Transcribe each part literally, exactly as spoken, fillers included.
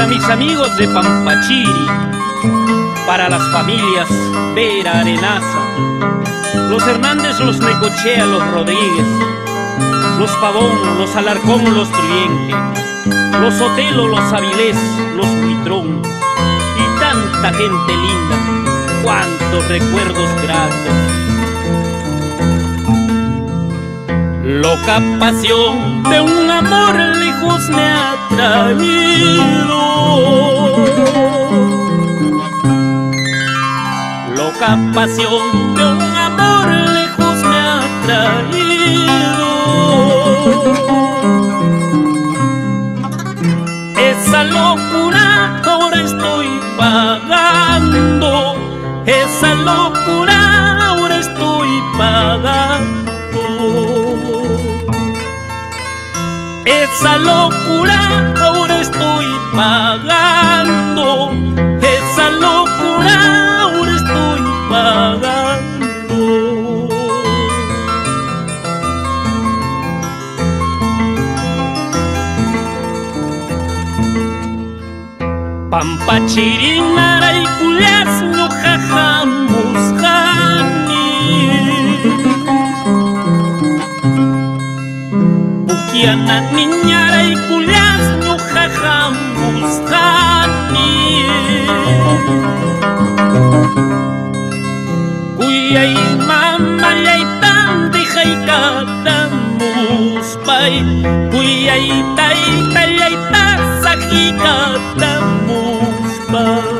para mis amigos de Pampachiri, para las familias Vera Arenaza, los Hernández, los Necochea, los Rodríguez, los Pavón, los Alarcón, los Truyenque, los Sotelo, los Avilés, los Buitrón y tanta gente linda, cuántos recuerdos gratos. Loca pasión de un amor lejos me ha traído, loca pasión de un amor lejos me ha traído. Esa locura ahora estoy pagando, esa locura ahora estoy pagando. Esa locura ahora estoy pagando, esa locura ahora estoy pagando. Pampachirin araykullas ñuqaqa musqani, Pukiana niñaraykullas ñuqaqa musqani. Kuyay mamallaytan dijaykata muspay, kuyay taytallayta saqiykata muspay,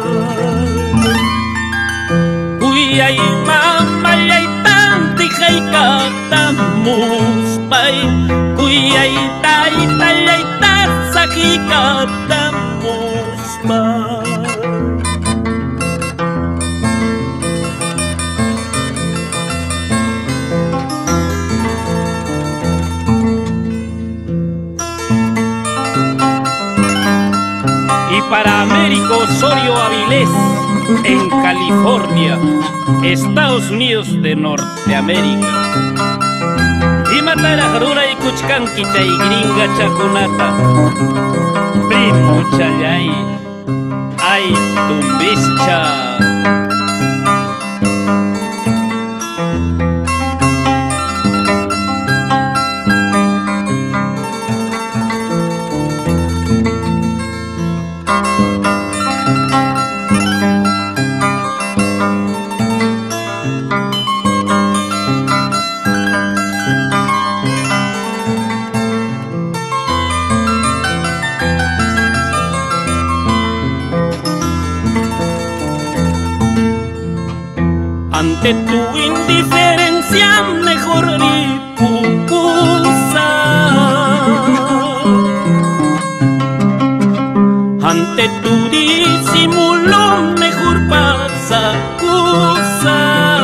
kuyay mamallaytan dijaykata muspay, kuyay taytallayta saqiykata muspay. Y para Américo Osorio Avilés, en California, Estados Unidos de Norteamérica. Y matara jarura y kuchkanki chay gringa chakunata, primo chayay, ay tumbischa. Ante tu indiferencia mejor ni pupusa, ante tu disimulo mejor pasa cosa.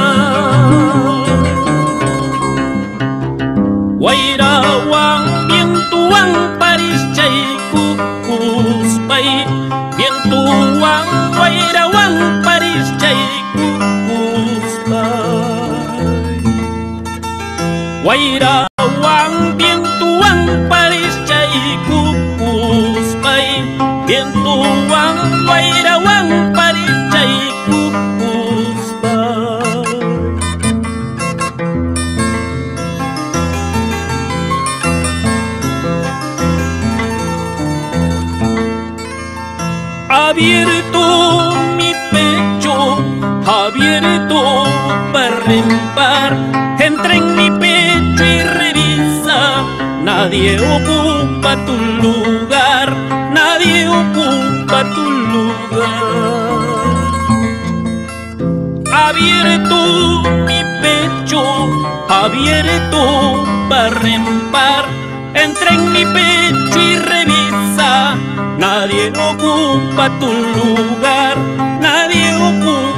Guairawan vientuan paris chay kukuspay, vientuan guairawan paris chay Guairawan vientuan paris chay kukuspay, vientuan guairawan paris chay kukuspay. Abierto mi pecho, abierto par en par, entra en mi pecho y revisa, nadie ocupa tu lugar, nadie ocupa tu lugar. Abierto mi pecho, abierto par en par, entra en mi pecho y revisa, nadie ocupa tu lugar, nadie ocupa